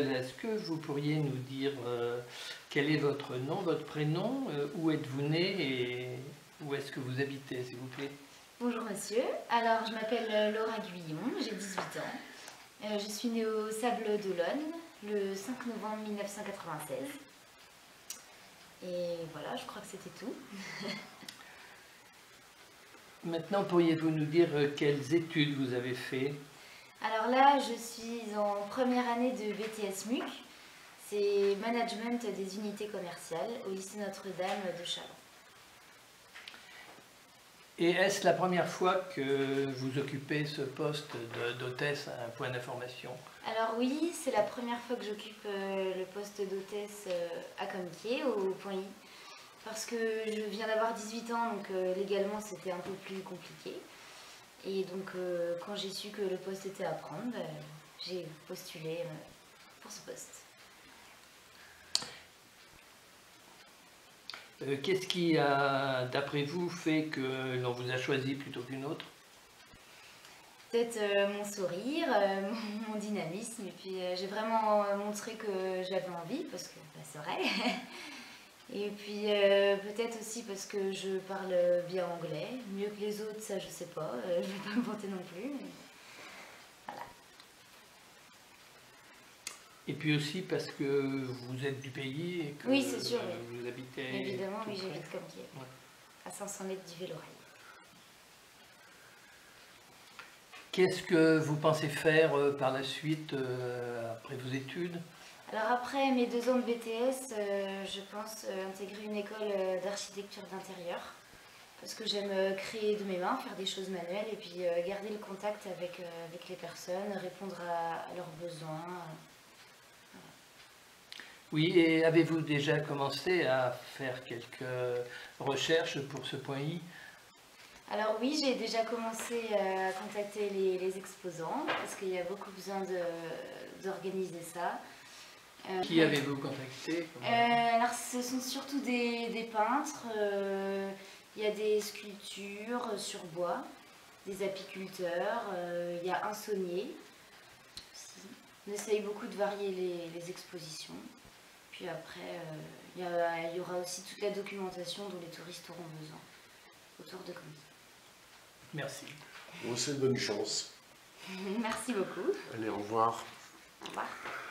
Mademoiselle, est-ce que vous pourriez nous dire quel est votre nom, votre prénom, où êtes-vous né et où est-ce que vous habitez, s'il vous plaît? Bonjour monsieur, alors je m'appelle Laura Guyon, j'ai 18 ans. Je suis née au Sable d'Olonne le 5 novembre 1996. Et voilà, je crois que c'était tout. Maintenant, pourriez-vous nous dire quelles études vous avez fait? Alors là, je suis en première année de BTS MUC, c'est Management des unités commerciales au lycée Notre-Dame de Châlons. Et est-ce la première fois que vous occupez ce poste d'hôtesse à un point d'information? Alors oui, c'est la première fois que j'occupe le poste d'hôtesse à Comquier, au Point I. Parce que je viens d'avoir 18 ans, donc légalement c'était un peu plus compliqué. Et donc quand j'ai su que le poste était à prendre, j'ai postulé pour ce poste. Qu'est-ce qui a, d'après vous, fait que l'on vous a choisi plutôt qu'une autre? Peut-être mon sourire, mon dynamisme, et puis j'ai vraiment montré que j'avais envie, parce que c'est vrai. Et puis peut-être aussi parce que je parle bien anglais, mieux que les autres, ça je sais pas, je vais pas me vanter non plus. Mais... voilà. Et puis aussi parce que vous êtes du pays et que oui, c'est sûr, vous habitez... évidemment, oui, j'habite Comquier, ouais. À 500 mètres du Vélorail. Qu'est-ce que vous pensez faire par la suite, après vos études? Alors après mes 2 ans de BTS, je pense intégrer une école d'architecture d'intérieur. Parce que j'aime créer de mes mains, faire des choses manuelles et puis garder le contact avec les personnes, répondre à leurs besoins. Voilà. Oui, et avez-vous déjà commencé à faire quelques recherches pour ce point I? Alors oui, j'ai déjà commencé à contacter les exposants parce qu'il y a beaucoup besoin d'organiser ça. Qui avez-vous contacté? Alors ce sont surtout des peintres, il y a des sculptures sur bois, des apiculteurs, il y a un saunier aussi. On essaye beaucoup de varier les expositions. Puis après, il y aura aussi toute la documentation dont les touristes auront besoin autour de Comquier. Merci. On vous souhaite bonne chance. Merci beaucoup. Allez, au revoir. Au revoir.